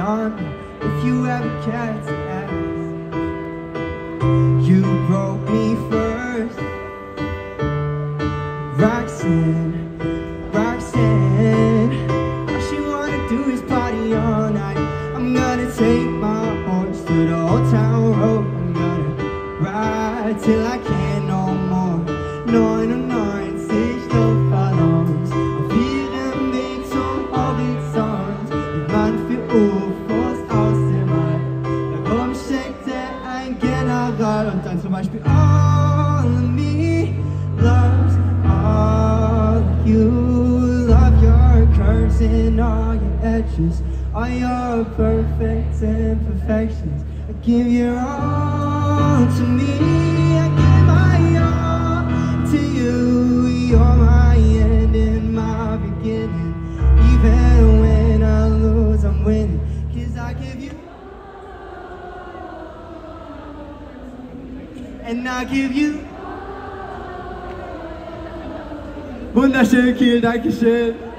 on me if you ever cared to ask. You broke me first, Roxanne, Roxanne. All she wanna do is party all night. I'm gonna take my horse to the old town road. I'm gonna ride till I can't no more. 99 Luftballons auf ihrem Weg zum Horizont. Niemand für UFOs aus dem All. Darum steckte ein General und dann zum Beispiel all of me loves all of you. Love your curves and all your edges, all your perfect imperfections. I give your all to me. I give my all to you. You're my end and my beginning. Even when I lose, I'm winning. 'Cause I give you, and I give you. Wunderschön, Kiel, Dankeschön.